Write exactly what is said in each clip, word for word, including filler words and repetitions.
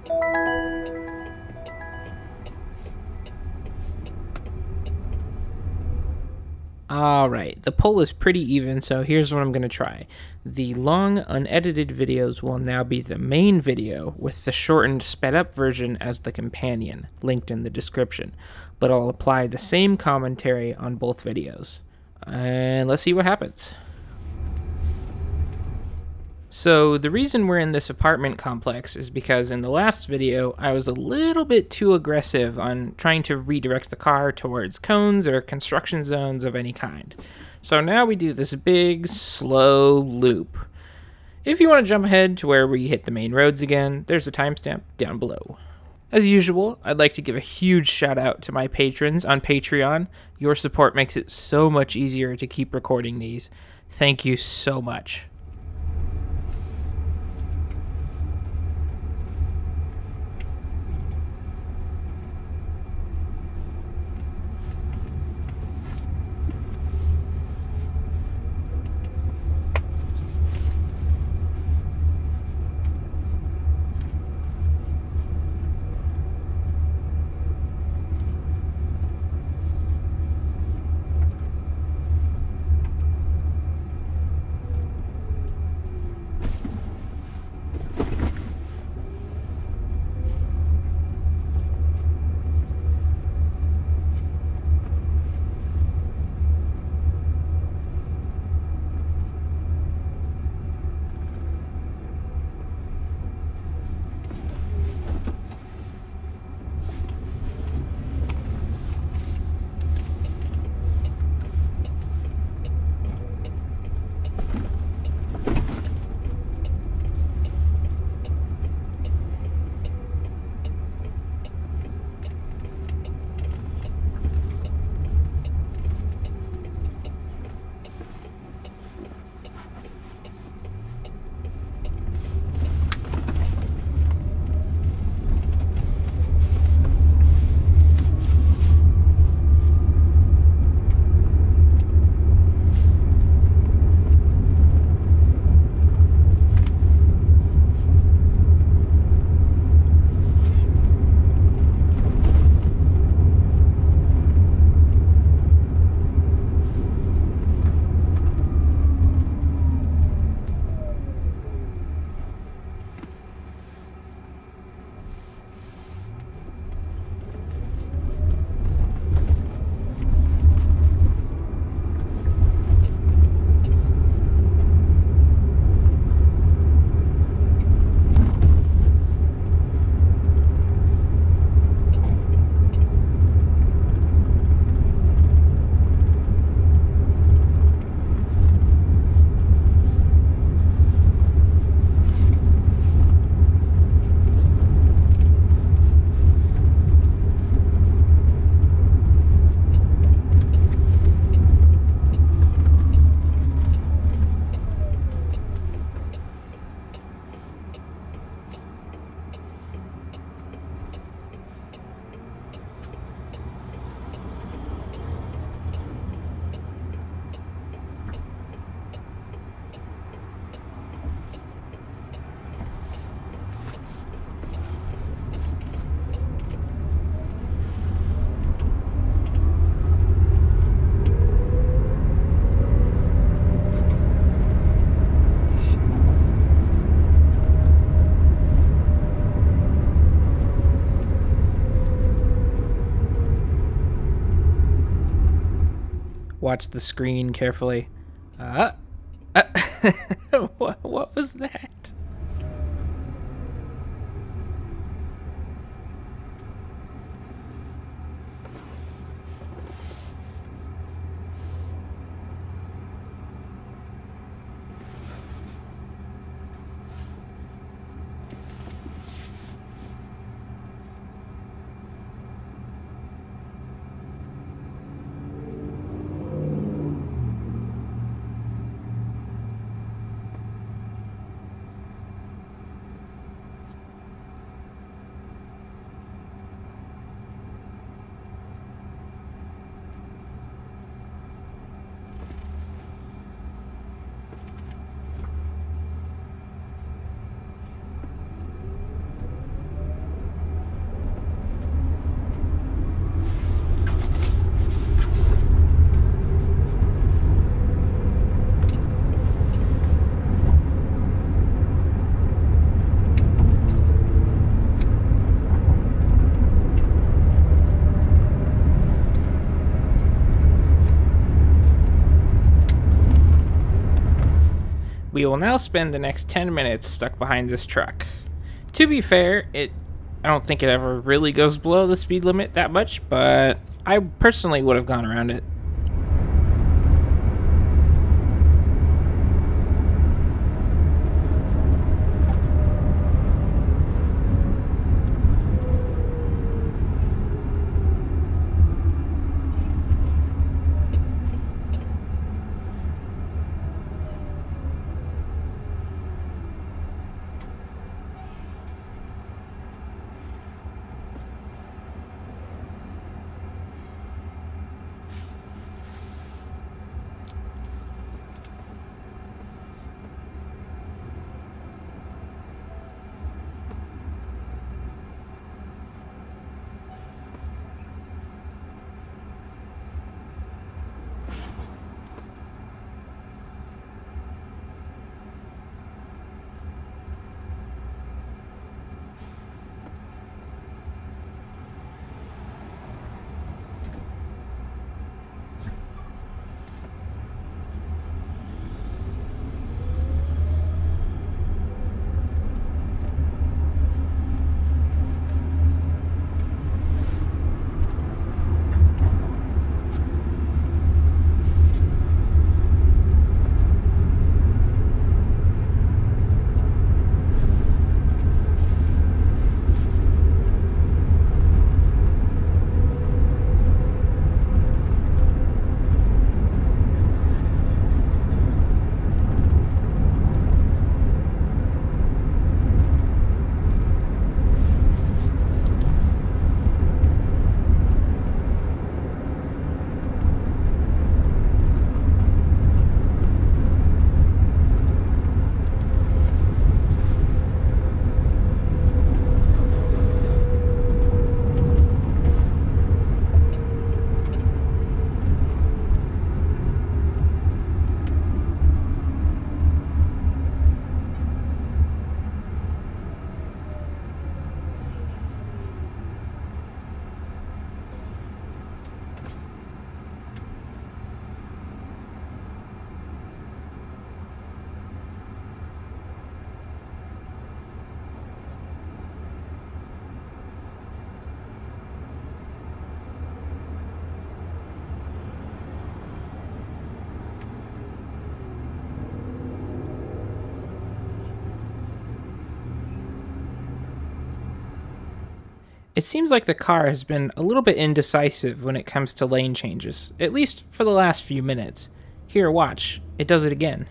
Alright, the poll is pretty even, so here's what I'm going to try. The long, unedited videos will now be the main video, with the shortened, sped-up version as the companion, linked in the description. But I'll apply the same commentary on both videos. And let's see what happens. So the reason we're in this apartment complex is because in the last video, I was a little bit too aggressive on trying to redirect the car towards cones or construction zones of any kind. So now we do this big, slow loop. If you want to jump ahead to where we hit the main roads again, there's a timestamp down below. As usual, I'd like to give a huge shout out to my patrons on Patreon. Your support makes it so much easier to keep recording these. Thank you so much. Watch the screen carefully. Uh, uh what, what was that? we will now spend the next ten minutes stuck behind this truck. To be fair, it I don't think it ever really goes below the speed limit that much, but I personally would have gone around it. It seems like the car has been a little bit indecisive when it comes to lane changes, at least for the last few minutes. Here, watch. It does it again.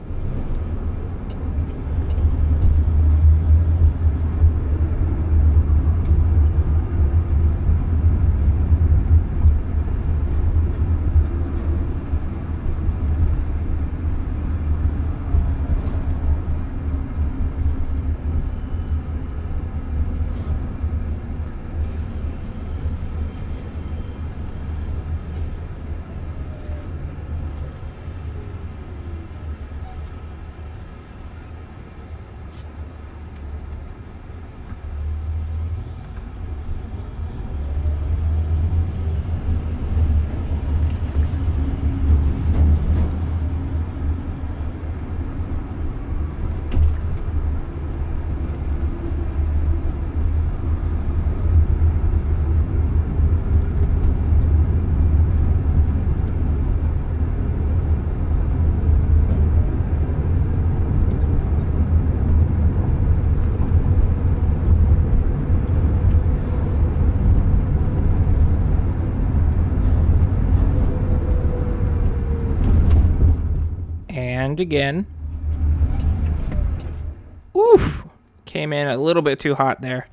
And again. Oof! Came in a little bit too hot there.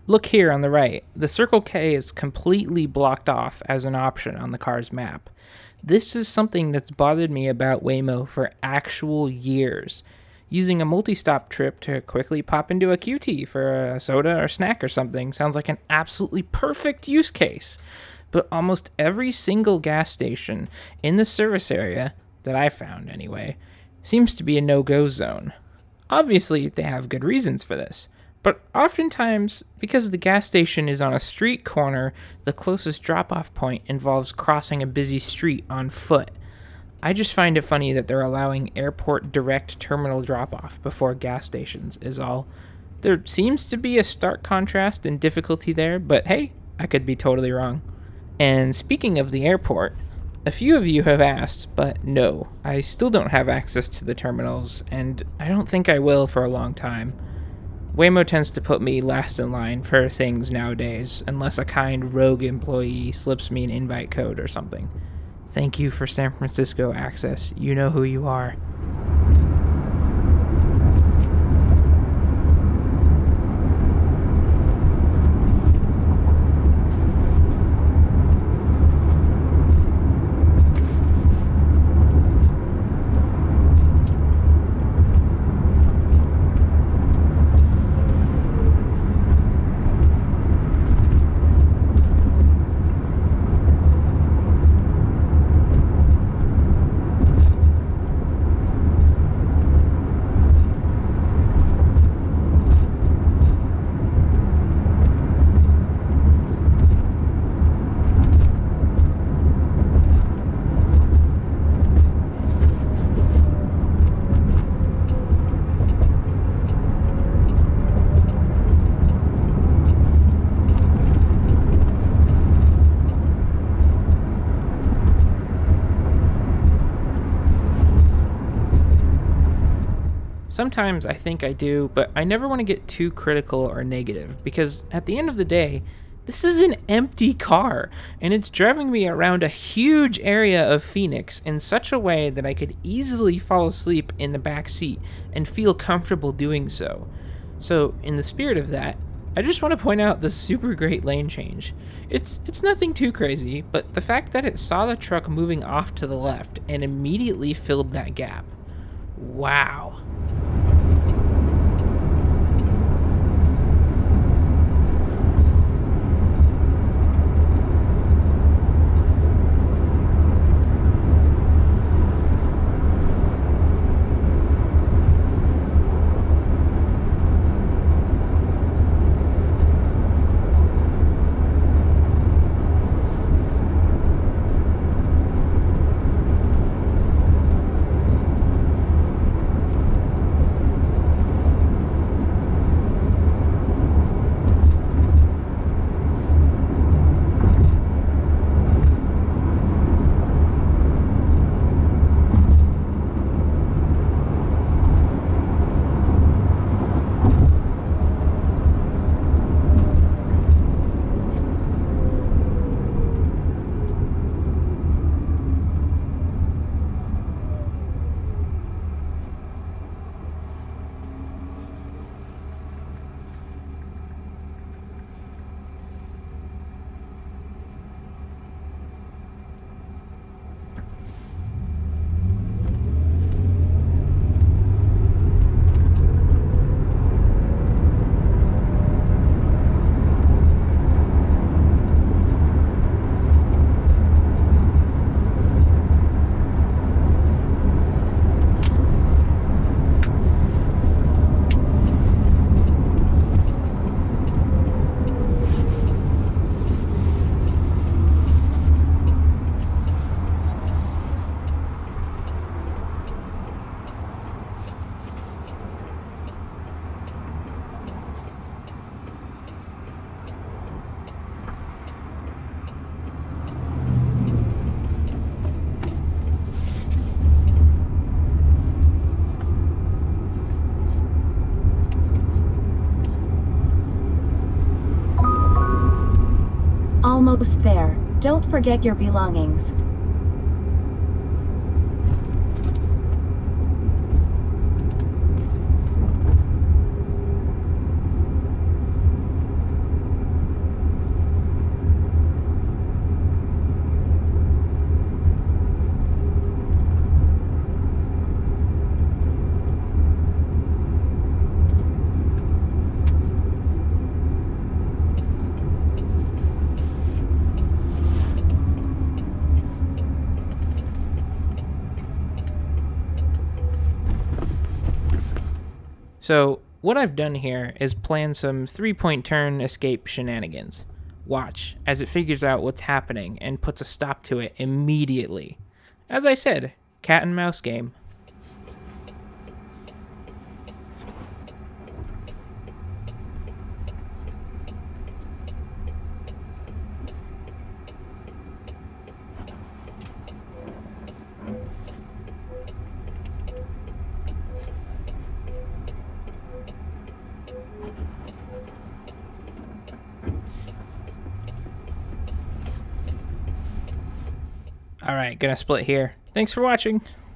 Look here on the right. The Circle K is completely blocked off as an option on the car's map. This is something that's bothered me about Waymo for actual years. Using a multi-stop trip to quickly pop into a Q T for a soda or snack or something sounds like an absolutely perfect use case. But almost every single gas station in the service area, that I found anyway, seems to be a no-go zone. Obviously, they have good reasons for this. But oftentimes, because the gas station is on a street corner, the closest drop-off point involves crossing a busy street on foot. I just find it funny that they're allowing airport direct terminal drop-off before gas stations is all. There seems to be a stark contrast in difficulty there, but hey, I could be totally wrong. And speaking of the airport, a few of you have asked, but no, I still don't have access to the terminals, and I don't think I will for a long time. Waymo tends to put me last in line for things nowadays, unless a kind rogue employee slips me an invite code or something. Thank you for San Francisco access. You know who you are. Sometimes I think I do, but I never want to get too critical or negative, because at the end of the day, this is an empty car, and it's driving me around a huge area of Phoenix in such a way that I could easily fall asleep in the back seat and feel comfortable doing so. So, in the spirit of that, I just want to point out the super great lane change. It's it's nothing too crazy, but the fact that it saw the truck moving off to the left and immediately filled that gap. Wow. Almost there. Don't forget your belongings. So what I've done here is plan some three-point turn escape shenanigans. Watch as it figures out what's happening and puts a stop to it immediately. As I said, cat and mouse game. Alright, gonna split here. Thanks for watching.